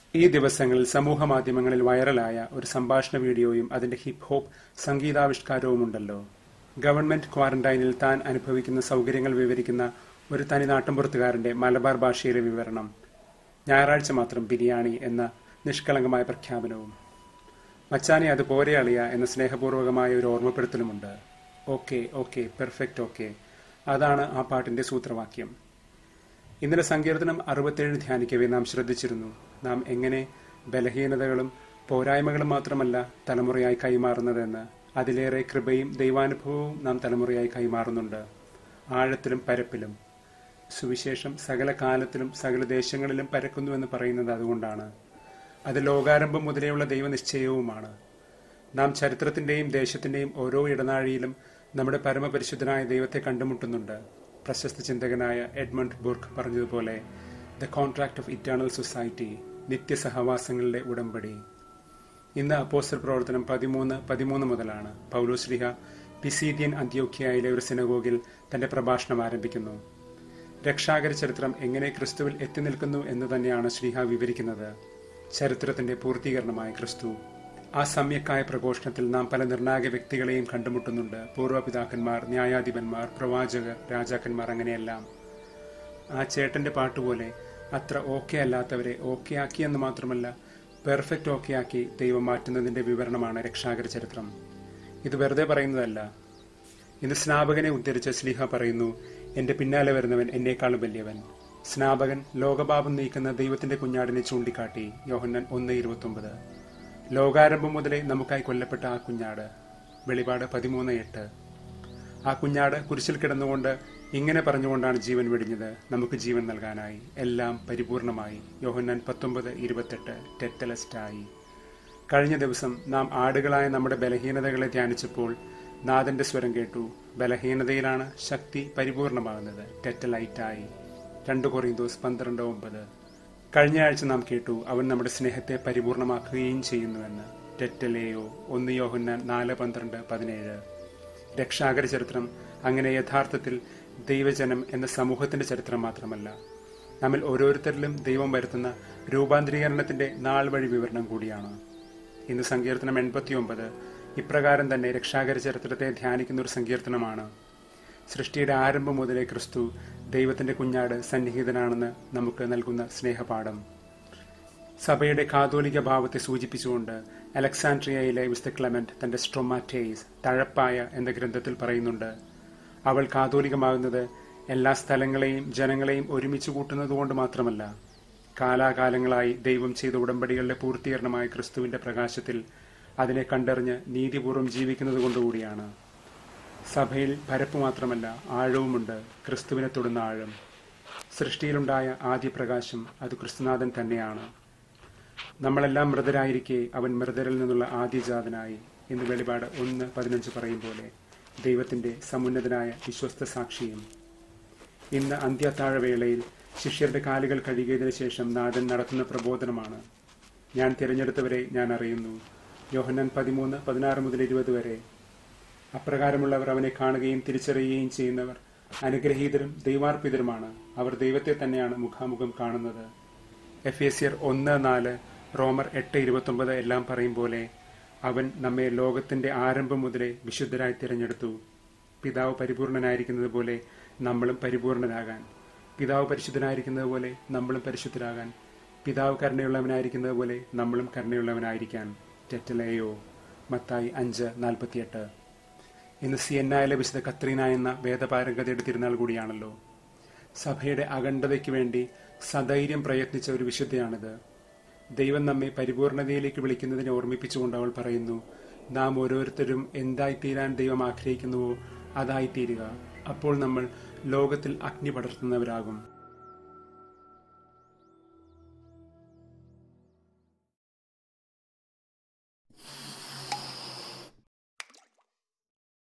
ഈ ദിവസങ്ങളിൽ സമൂഹ മാധ്യമങ്ങളിൽ വൈറലായ ഒരു സംഭാഷണ വീഡിയോയും അതിന്റെ ഹിപ് ഹോപ്പ് സംഗീതാവിഷ്കാരവുമുണ്ടല്ലോ. ഗവൺമെന്റ് ക്വാറന്റൈനിൽ താൻ അനുഭവിക്കുന്ന സൗകര്യങ്ങൾ വിവരിക്കുന്ന ഒരു തനി നാട്ടുമ്പുറത്തുകാരന്റെ മലബാർ ഭാഷയിലെ വിവരണം, ഞായറാഴ്ച മാത്രം ബിരിയാണി എന്ന നിഷ്കളങ്കമായ പ്രഖ്യാപനവും, മച്ചാനെ അത് പോരെ അളിയ എന്ന സ്നേഹപൂർവകമായ ഒരു ഓർമ്മപ്പെടുത്തലുമുണ്ട്. ഓക്കെ ഓക്കെ പെർഫെക്റ്റ് ഓക്കെ, അതാണ് ആ പാട്ടിന്റെ സൂത്രവാക്യം. ഇന്നലെ സങ്കീർത്തനം 67 ധ്യാനിക്കവേ നാം ശ്രദ്ധിച്ചിരുന്നു, നാം എങ്ങനെ ബലഹീനതകളും പോരായ്മകളും മാത്രമല്ല തലമുറയായി കൈമാറുന്നതെന്ന്. അതിലേറെ കൃപയും ദൈവാനുഭവവും നാം തലമുറയായി കൈമാറുന്നുണ്ട്, ആഴത്തിലും പരപ്പിലും. സുവിശേഷം സകല കാലത്തിലും സകല ദേശങ്ങളിലും പരക്കുന്നുവെന്ന് പറയുന്നത് അതുകൊണ്ടാണ്. അത് ലോകാരംഭം മുതലെയുള്ള ദൈവനിശ്ചയവുമാണ്. നാം ചരിത്രത്തിന്റെയും ദേശത്തിന്റെയും ഓരോ ഇടനാഴിയിലും നമ്മുടെ പരമപരിശുദ്ധനായ ദൈവത്തെ കണ്ടുമുട്ടുന്നുണ്ട്. പ്രശസ്ത ചിന്തകനായ എഡ്മണ്ട് ബുർക്ക് പറഞ്ഞതുപോലെ, the contract of eternal society, നിത്യസഹവാസങ്ങളുടെ ഉടമ്പടി. ഇന്ന് അപ്പോസ്തല പ്രവർത്തനം 13 മുതലാണ്. പൗലോസ് ശ്ലീഹ പിസീദിയൻ അന്ത്യോക്യയിലെ ഒരു സിനഗോഗിൽ തന്റെ പ്രഭാഷണം ആരംഭിക്കുന്നു. രക്ഷാകര ചരിത്രം എങ്ങനെ ക്രിസ്തുവിൽ എത്തി നിൽക്കുന്നു എന്ന് തന്നെയാണ് ശ്ലീഹ വിവരിക്കുന്നത്. ചരിത്രത്തിന്റെ പൂർത്തീകരണമായ ക്രിസ്തു. ആ സമ്യക്കായ പ്രഘോഷണത്തിൽ നാം പല നിർണായക വ്യക്തികളെയും കണ്ടുമുട്ടുന്നുണ്ട്. പൂർവ്വപിതാക്കന്മാർ, ന്യായാധിപന്മാർ, പ്രവാചകർ, രാജാക്കന്മാർ, അങ്ങനെയെല്ലാം. ആ ചേട്ടന്റെ പാട്ടുപോലെ അത്ര ഓക്കെ അല്ലാത്തവരെ ഓക്കെ ആക്കിയെന്ന് മാത്രമല്ല, പെർഫെക്റ്റ് ഓക്കെ ആക്കി ദൈവം മാറ്റുന്നതിന്റെ വിവരണമാണ് രക്ഷാകര ചരിത്രം. ഇത് വെറുതെ പറയുന്നതല്ല. ഇന്ന് സ്നാപകനെ ഉദ്ധരിച്ച ശ്ലീഹ പറയുന്നു, എന്റെ പിന്നാലെ വരുന്നവൻ എന്നേക്കാളും വലിയവൻ. സ്നാപകൻ ലോകപാപം നീക്കുന്ന ദൈവത്തിന്റെ കുഞ്ഞാടിനെ ചൂണ്ടിക്കാട്ടി. യോഹന്നാൻ 1:29. ലോകാരംഭം മുതലേ നമുക്കായി കൊല്ലപ്പെട്ട ആ കുഞ്ഞാട്. വെളിപാട് 13:8. ആ കുഞ്ഞാട് കുരിശിൽ കിടന്നുകൊണ്ട് ഇങ്ങനെ പറഞ്ഞുകൊണ്ടാണ് ജീവൻ വെടിഞ്ഞത്, നമുക്ക് ജീവൻ നൽകാനായി. എല്ലാം പരിപൂർണമായി. യോഹന്നാൻ 19:28. ടെറ്റലസ്റ്റായി. കഴിഞ്ഞ ദിവസം നാം ആടുകളായ നമ്മുടെ ബലഹീനതകളെ ധ്യാനിച്ചപ്പോൾ നാഥന്റെ സ്വരം കേട്ടു. ബലഹീനതയിലാണ് ശക്തി പരിപൂർണമാകുന്നത്. ടെറ്റലൈറ്റായി. 2 കൊറിന്തോസ് 12:9. കഴിഞ്ഞ ആഴ്ച നാം കേട്ടു, അവൻ നമ്മുടെ സ്നേഹത്തെ പരിപൂർണമാക്കുകയും ചെയ്യുന്നുവെന്ന്. ടെറ്റലേയോ. 1 യോഹന്നാൻ 4:12-17. രക്ഷാകര ചരിത്രം അങ്ങനെ യഥാർത്ഥത്തിൽ ദൈവജനം എന്ന സമൂഹത്തിന്റെ ചരിത്രം മാത്രമല്ല, നമ്മിൽ ഓരോരുത്തരിലും ദൈവം വരുത്തുന്ന രൂപാന്തരീകരണത്തിന്റെ നാൾ വഴി വിവരണം കൂടിയാണ്. ഇന്ന് സങ്കീർത്തനം 89 ഇപ്രകാരം തന്നെ രക്ഷാകര ചരിത്രത്തെ ധ്യാനിക്കുന്ന ഒരു സങ്കീർത്തനമാണ്. സൃഷ്ടിയുടെ ആരംഭം മുതലേ ക്രിസ്തു ദൈവത്തിന്റെ കുഞ്ഞാട് സന്നിഹിതനാണെന്ന് നമുക്ക് നൽകുന്ന സ്നേഹപാഠം. സഭയുടെ കാതോലിക ഭാവത്തെ സൂചിപ്പിച്ചുകൊണ്ട് അലക്സാൻഡ്രിയയിലെ വിശുദ്ധ ക്ലെമന്റ് തന്റെ സ്ട്രൊമാറ്റേസ്, തഴപ്പായ എന്ന ഗ്രന്ഥത്തിൽ പറയുന്നുണ്ട്, അവൾ കാതോലികമാകുന്നത് എല്ലാ സ്ഥലങ്ങളെയും ജനങ്ങളെയും ഒരുമിച്ച് കൂട്ടുന്നതുകൊണ്ട് മാത്രമല്ല, കാലാകാലങ്ങളായി ദൈവം ചെയ്ത ഉടമ്പടികളുടെ പൂർത്തീകരണമായ ക്രിസ്തുവിന്റെ പ്രകാശത്തിൽ അതിനെ കണ്ടറിഞ്ഞ് നീതിപൂർവ്വം ജീവിക്കുന്നത് കൊണ്ടുകൂടിയാണ്. സഭയിൽ പരപ്പ് മാത്രമല്ല, ആഴവുമുണ്ട്. ക്രിസ്തുവിനെ തൊടുന്ന ആഴം. സൃഷ്ടിയിലുണ്ടായ ആദ്യ പ്രകാശം അത് ക്രിസ്തുനാഥൻ തന്നെയാണ്. നമ്മളെല്ലാം മൃതരായിരിക്കെ അവൻ മൃതരിൽ നിന്നുള്ള ആദ്യജാതനായി. ഇന്ന് വെളിപാട് 1:15 പറയും പോലെ ദൈവത്തിന്റെ സമുന്നതനായ വിശ്വസ്ത സാക്ഷിയും. ഇന്ന് അന്ത്യത്താഴവേളയിൽ ശിഷ്യരുടെ കാലുകൾ കഴുകിയതിനു ശേഷം നാഥൻ നടത്തുന്ന പ്രബോധനമാണ്. ഞാൻ തിരഞ്ഞെടുത്തവരെ ഞാൻ അറിയുന്നു. യോഹന്നാൻ 13:16-20 വരെ. അപ്രകാരമുള്ളവർ അവനെ കാണുകയും തിരിച്ചറിയുകയും ചെയ്യുന്നവർ അനുഗ്രഹീതരും ദൈവാർപ്പിതരുമാണ്. അവർ ദൈവത്തെ തന്നെയാണ് മുഖാമുഖം കാണുന്നത്. എഫേസ്യർ 1:4, റോമർ 8:29 എല്ലാം പറയും പോലെ അവൻ നമ്മെ ലോകത്തിന്റെ ആരംഭം മുതലേ വിശുദ്ധരായി തിരഞ്ഞെടുത്തു. പിതാവ് പരിപൂർണനായിരിക്കുന്നത് പോലെ നമ്മളും പരിപൂർണനാകാൻ. പിതാവ് പരിശുദ്ധനായിരിക്കുന്നത് പോലെ നമ്മളും പരിശുദ്ധരാകാൻ. പിതാവ് കരുണയുള്ളവനായിരിക്കുന്നത് പോലെ നമ്മളും കരുണയുള്ളവനായിരിക്കാൻ. ടെറ്റലേയോ. മത്തായി 5:48. ഇന്ന് സിയന്നായിലെ വിശുദ്ധ കത്രീന എന്ന വേദപാരംഗതയുടെ തിരുനാൾ കൂടിയാണല്ലോ. സഭയുടെ അഖണ്ഡതയ്ക്ക് വേണ്ടി സധൈര്യം പ്രയത്നിച്ച ഒരു വിശുദ്ധയാണിത്. ദൈവം നമ്മെ പരിപൂർണതയിലേക്ക് വിളിക്കുന്നതിനെ ഓർമ്മിപ്പിച്ചുകൊണ്ട് അവൾ പറയുന്നു, നാം ഓരോരുത്തരും എന്തായിത്തീരാൻ ദൈവം ആഗ്രഹിക്കുന്നുവോ അതായിത്തീരുക. അപ്പോൾ നമ്മൾ ലോകത്തിൽ അഗ്നി പടർത്തുന്നവരാകും.